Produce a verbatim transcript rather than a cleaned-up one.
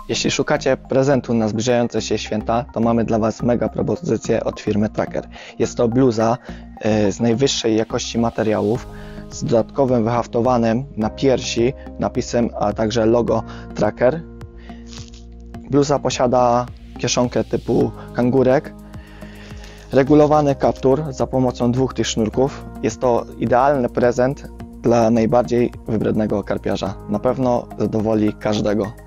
Jeśli szukacie prezentu na zbliżające się święta, to mamy dla Was mega propozycję od firmy Tracker. Jest to bluza y, z najwyższej jakości materiałów, z dodatkowym wyhaftowanym na piersi napisem, a także logo Tracker. Bluza posiada kieszonkę typu kangurek, regulowany kaptur za pomocą dwóch tych sznurków. Jest to idealny prezent dla najbardziej wybrednego karpiarza. Na pewno zadowoli każdego.